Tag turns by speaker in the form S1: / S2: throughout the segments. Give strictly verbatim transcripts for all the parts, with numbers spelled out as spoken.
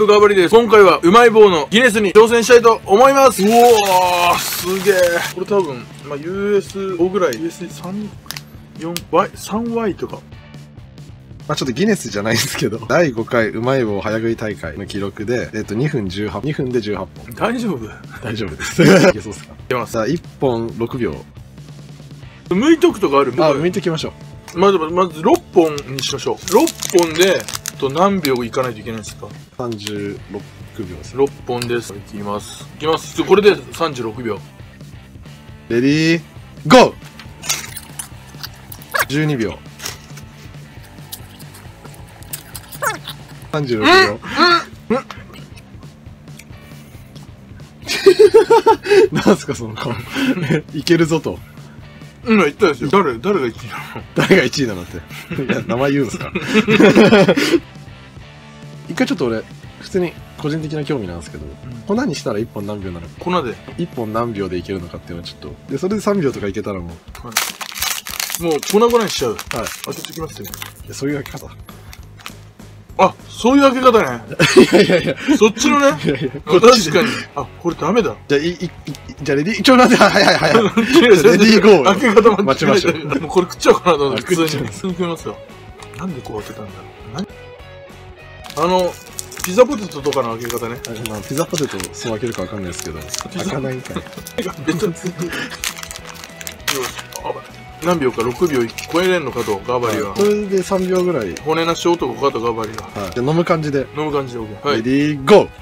S1: く頑張りです。今回はうまい棒のギネスに挑戦したいと思います。うおー、すげえ。これ多分、まあ、ユーエスご ぐらい、ユーエスさん、よんワイ、さんワイ とか。
S2: まあちょっとギネスじゃないんですけど、だいごかいうまい棒早食い大会の記録で、えっとにふんじゅうはち、にふんでじゅうはっぽん。
S1: 大丈夫？
S2: 大丈夫です。いけそうっすか？
S1: いけます。
S2: さあ、いっぽんろくびょう。
S1: 剥いとくとかある？
S2: あ、剥いてきましょ
S1: う。まず、まずろっぽんにしましょう。ろっぽんで、と何秒いかないといけないんですか？
S2: さんじゅうろくびょうです。
S1: ろっぽんです。いきます。いきます。これでさんじゅうろくびょう。
S2: レディー、ゴー !じゅうにびょう。さんじゅうろくびょう。なんすかその顔。いけるぞと。
S1: 今言ったですよ。誰、誰がいちいなの？
S2: 誰がいちいなのって。いや、名前言うんすか？一回ちょっと俺、普通に個人的な興味なんですけど、粉にしたらいっぽん何秒なのか。
S1: 粉で
S2: いっぽん何秒でいけるのかっていうのはちょっと。で、それでさんびょうとかいけたらもう。
S1: はい、もう粉々にしちゃう。
S2: はい。
S1: 開けてきますよ。
S2: いや、そういう開け方。
S1: あ、そういう開け方ね。
S2: いやいやいや。
S1: そっちのね。
S2: いやいや、
S1: 確かに。あ、これダメだ。
S2: じゃあ、い、い、い、じゃあレディー、ちょ、待って、はいはいはいはい。
S1: レ
S2: レディーゴー。
S1: 開け方間違えた。
S2: 待ちましょう。
S1: もうこれ食っちゃおうかなと思って。普通に。
S2: あ食っちゃう
S1: 普通に食いますよ。なんでこう開けたんだろう。何あの、ピザポテトとかの開け方ね。
S2: まあ、ピザポテトそう開けるかわかんないですけど、開かないんかい。
S1: べたつく。よし、何秒かろくびょう超えれんのかと、ガバリは。
S2: それでさんびょうぐらい。
S1: 骨なし男かと、ガバリは。
S2: はい。じゃあ飲む感じで。
S1: 飲む感じで OK。はい。
S2: レディーゴー。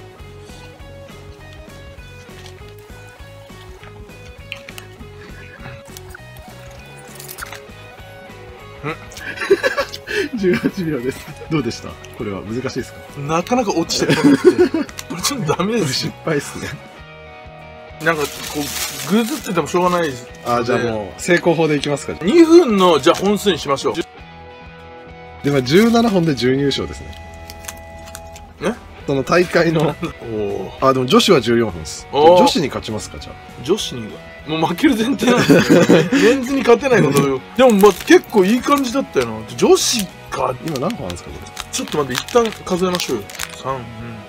S2: じゅうはちびょうです。どうでした？これは難しいですか？
S1: なかなか落ちてこなくて。これちょっとダメです。
S2: 失敗っすね。
S1: なんか、こう、ぐずっててもしょうがないです。
S2: あ、じゃあもう、成功法でいきますか。
S1: にふんの、じゃあ本数にしましょう。
S2: でもじゅうななほんで準優勝ですね。
S1: え？
S2: その大会の。
S1: お
S2: あ、でも女子はじゅうよんほんです。女子に勝ちますか、じゃあ。
S1: 女子にもう負ける前提なんですよ。メンズに勝てないことよ。でも、まあ、結構いい感じだったよな。女子か。
S2: 今何本あるんですか、これ。
S1: ちょっと待って、一旦数えましょうよ。さん、うん。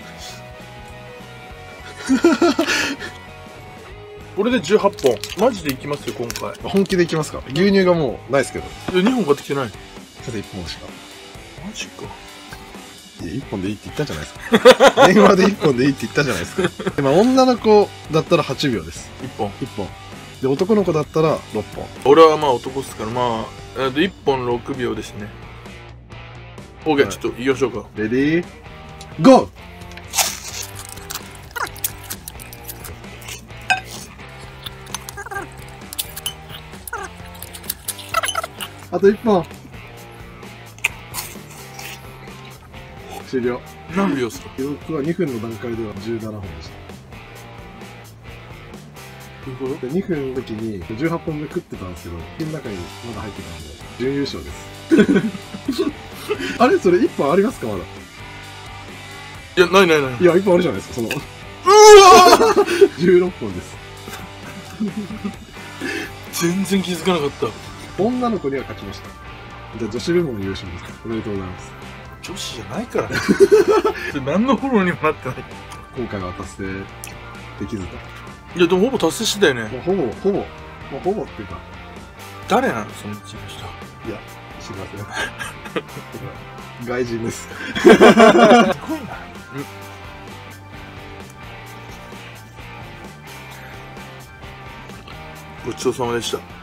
S1: これでじゅうはっぽん。マジでいきますよ、今回。
S2: 本気でいきますか？牛乳がもうないですけど。
S1: え、にほん買ってきてない。
S2: ちょっといっぽんしか。
S1: マジか。
S2: いや、いっぽんでいいって言ったじゃないですか。電話でいっぽんでいいって言ったじゃないですか。で、まあ、女の子だったらはちびょうです。
S1: いっぽん。
S2: いっぽん。で、男の子だったらろっぽん。
S1: 俺はまあ男っすから、まあ、えっと、いっぽんろくびょうですね。OK、はい、ちょっと行きましょうか。
S2: レディー、ゴー！あといっぽん。終了。
S1: 何秒っすか？
S2: 記録はにふんの段階ではじゅうななほんでした。
S1: どういうこと？
S2: でにふんの時にじゅうはっぽんめ食ってたんですけど、口の中にまだ入ってたんで、準優勝です。あれそれいっぽんありますかまだ？
S1: いや、ないないない。
S2: いや、いっぽんあるじゃないですか、その。うわーじゅうろっぽんです。
S1: 全然気づかなかった。
S2: 女の子には勝ちました。じゃあ女子部門優勝です。おめでとうございます。
S1: 女子じゃないからね。何のフォローにもなってない。
S2: 今回は達成できずと。
S1: いや、でもほぼ達成してたよね。
S2: もうほぼ、ほぼ、もうほぼっていうか。
S1: 誰なのそのうちの人。
S2: いや、知りません。外人です。
S1: すごいな。ごちそうさまでした。